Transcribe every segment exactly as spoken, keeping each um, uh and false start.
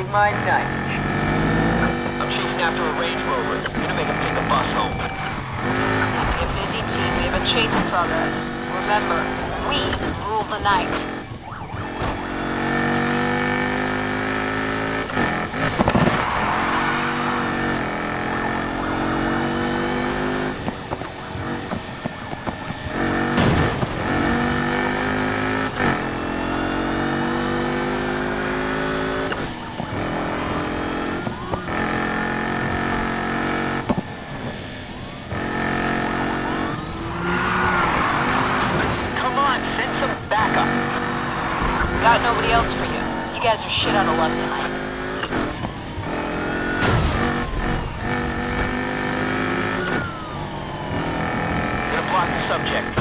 my night. I'm chasing after a Range Rover. Gonna make him take a bus home. Be a busy team. We have a chase in progress. Remember, we rule the night. Got nobody else for you. You guys are shit out of luck tonight. Gonna block the subject.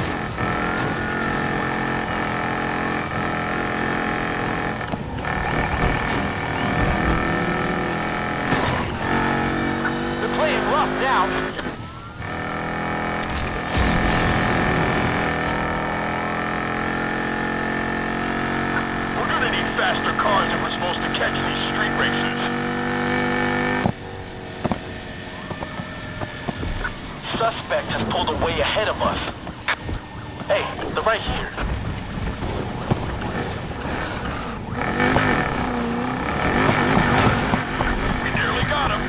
They're playing rough now. Faster cars if we're supposed to catch these street racers. Suspect has pulled away ahead of us. Hey, they're right here. We nearly got him.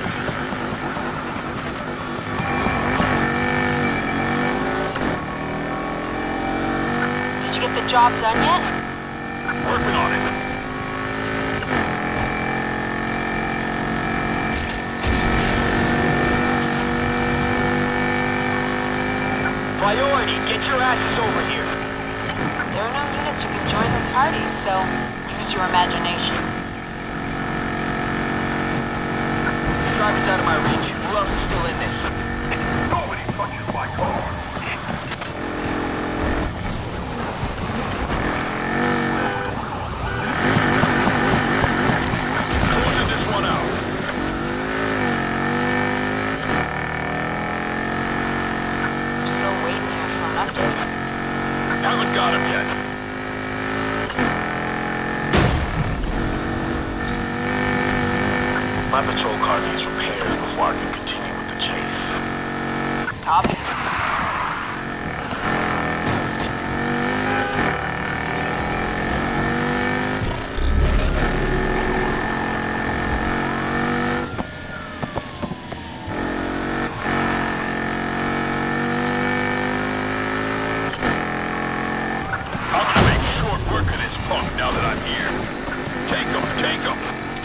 Did you get the job done yet? Working on it. Priority, get your asses over here. There are no units who can join this party, so use your imagination. Driver's out of my reach. Who else is still in this? Nobody touches my car. Haven't got him yet. My patrol car needs repairs before I can continue with the chase. Copy. Now that I'm here. Take him, take him.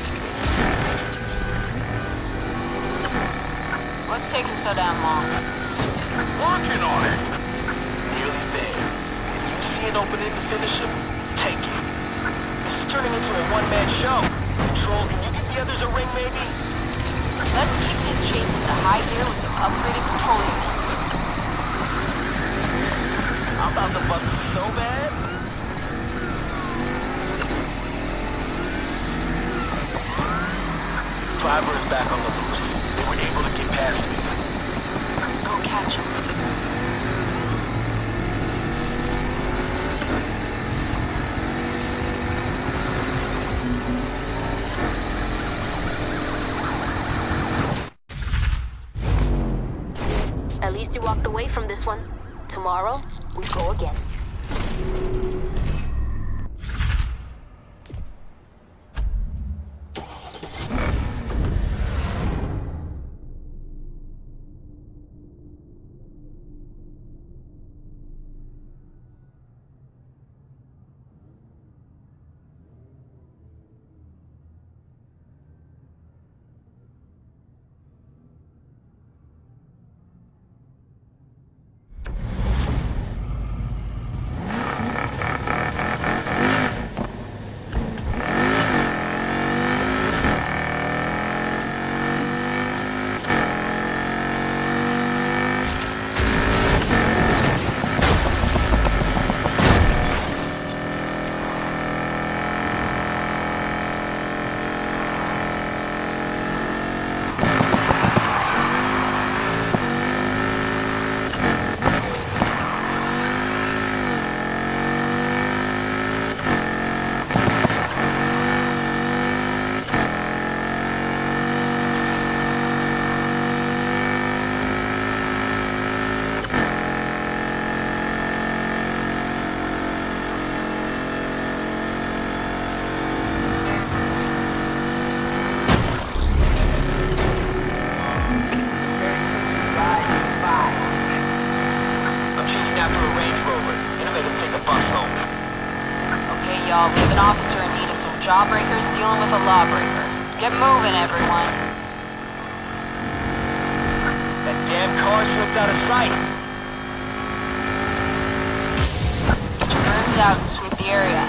What's taking so damn long? Working on it. Nearly there. You see an opening to finish him? Take it. This is turning into a one-man show. Control, can you give the others a ring, maybe? Let's keep this chase into high gear with some upgraded control units. I'm about to bust you so bad. Driver is back on the loose. They were able to get past me. Go catch him. At least you walked away from this one. Tomorrow, we go again. y'all. We have an officer in need of some jawbreakers dealing with a lawbreaker. Get moving, everyone. That damn car slipped out of sight. Get your brooms out and sweep the area.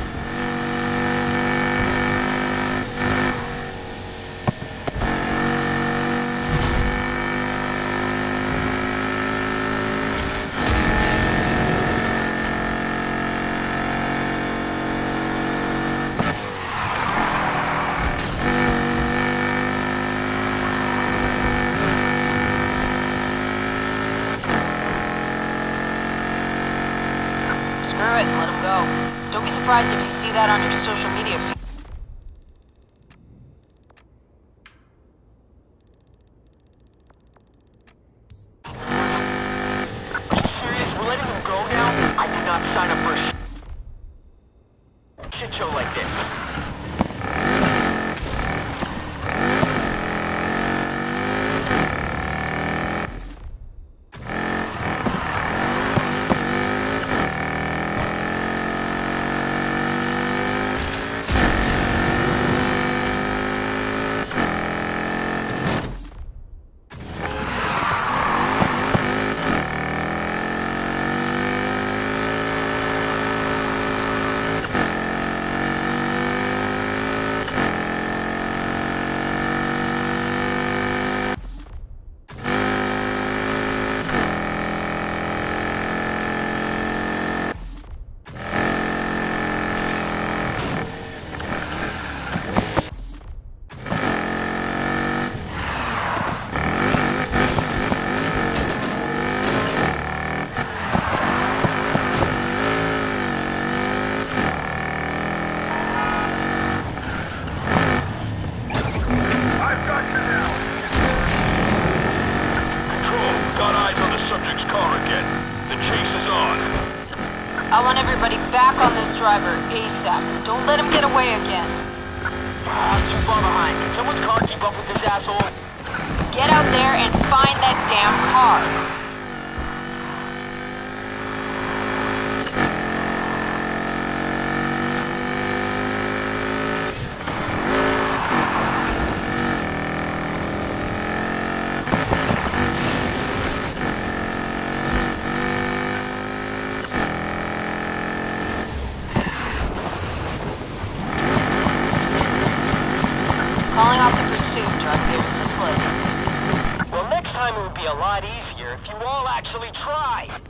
Screw it, let him go. Don't be surprised if you see that on your social media feed. Are you serious? We're letting him go now? I did not sign up for a sh shit show like this. I want everybody back on this driver ASAP. Don't let him get away again. Ah, too far behind. Can someone's car keep up with this asshole? Get out there and find that damn car. Calling off the pursuit, truck. Here's the slip. Well, next time it would be a lot easier if you all actually try.